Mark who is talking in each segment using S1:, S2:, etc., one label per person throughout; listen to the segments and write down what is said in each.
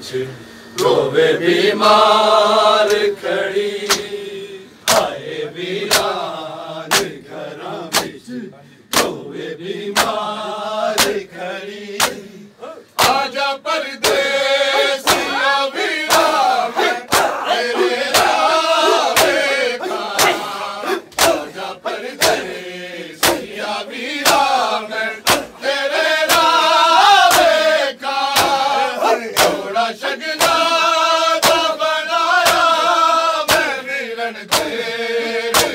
S1: बिच रोवे बीमार खड़ी हाय वीरान घरां बिच रोवे बीमार खड़ी आजा परदेसिया वीरा मैं तेरे रावे का आजा परदेसिया वीरा मैं तेरे रावे का थोड़ा शगना दा बनाया मैं वीरन तेरे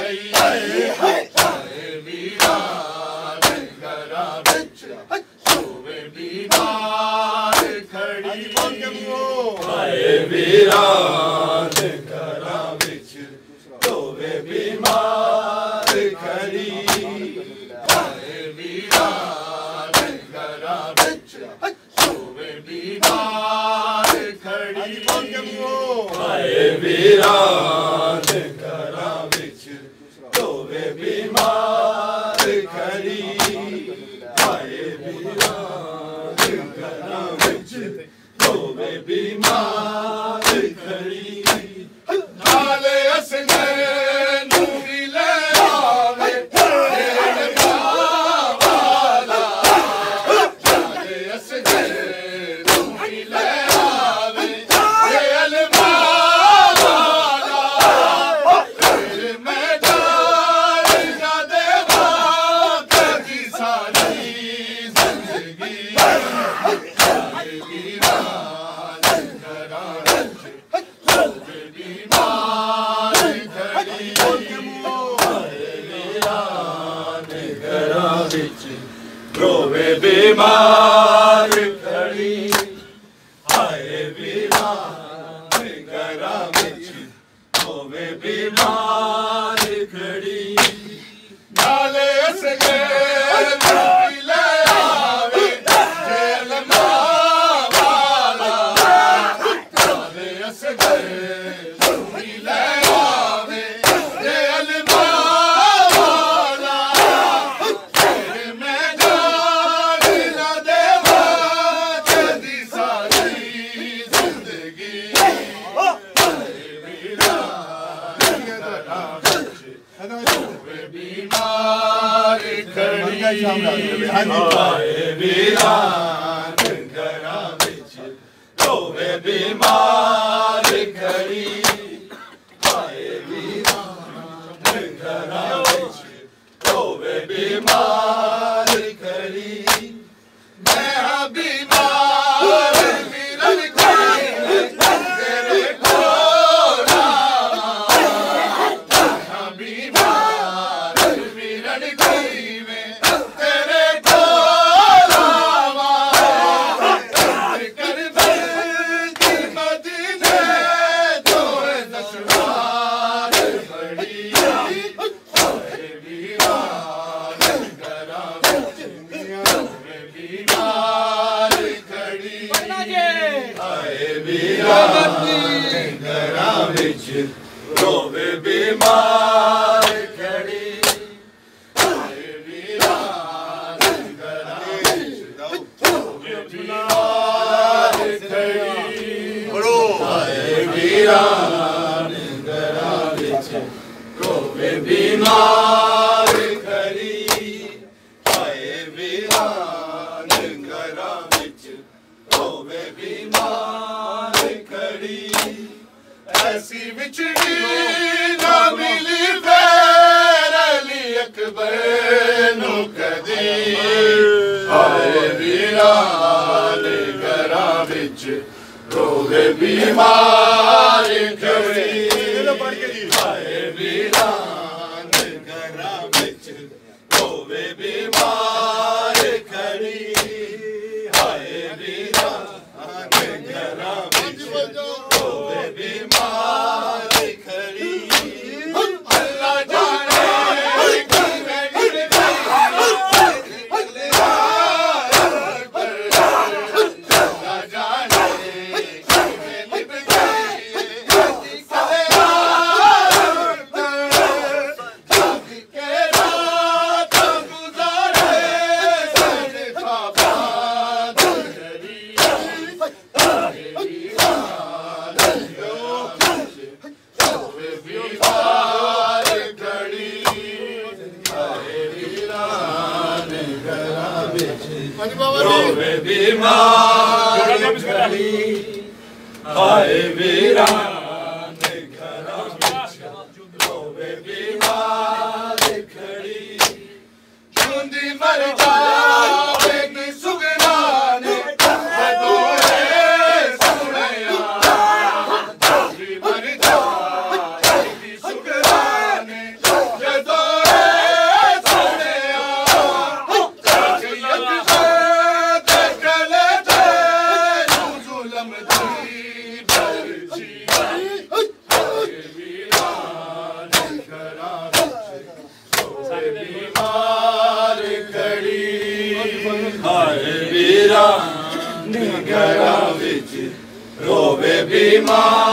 S1: वीरा घरां बिच रोवे बीमार खड़ी हाय वीरान घरां बिच रोवे बीमार खड़ी हाय वीरान घरां बिच रोवे बीमार खड़ी हाय वीरान घरां बिच रोवे बीमार खड़ी हाय वीरान घरां बिच रोवे बीमार खड़ी नाले असने नूरी ले आवे तेरे वाला नाले असने नूरी ले आवे तेरे वाला तेरे मैदान ना देवा तेरी सारी जिंदगी हाय वीरान घरां बिच रोवे बीमार खड़ी हाय वीरान घरां बिच रोवे बीमार खड़ी हाय वीरान घरां बिच रोवे बीमार खड़ी नाले असगे नूरी ले आवे जेल वाला नाले असगे नूरी ले आवे जेल वाला तेरे मैदान ना देवा तेरी सारी जिंदगी हाय वीरान घरां बिच रोवे बीमार खड़ी हाय वीरान घरां बिच रोवे बीमार खड़ी हाय वीरान घरां बिच रोवे बीमार खड़ी मैं हाँ बीमार वीरन खड़ी तेरे कोल हाँ बीमार वीरन खड़ी में तेरे कोल कर की मदीने तो दशवार बड़ी हाय वीरान घरां बिच रोवे बीमार खड़ी हाय वीरान घरां बिच रोवे बीमार खड़ी हाय वीरान घरां बिच रोवे बीमार खड़ी हाय वीरान घरां बिच रोवे बीमार खड़ी हाय वीरान घरां बिच रोवे बीमार खड़ी ऐसी बिछड़ी ना मिली फिर अली अकबर नू कदी हाय वीरान घरां बिच रोवे बीमार खड़ी हाय वीरान घरां बिच रोवे बीमार खड़ी हाय वीरान घरां बिच रोवे बीमार खड़ी अल्लाह जाने रोवे बीमार घड़ी आए वीरान घरां विच रोवे बीमार घड़ी चुंदी मर जावेगी सुगना ने जदों सुनिया चुंदी मर जावेगी सुगना ने जदों बीमार घड़ी हाय वीरान घरां विच रोवे बीमार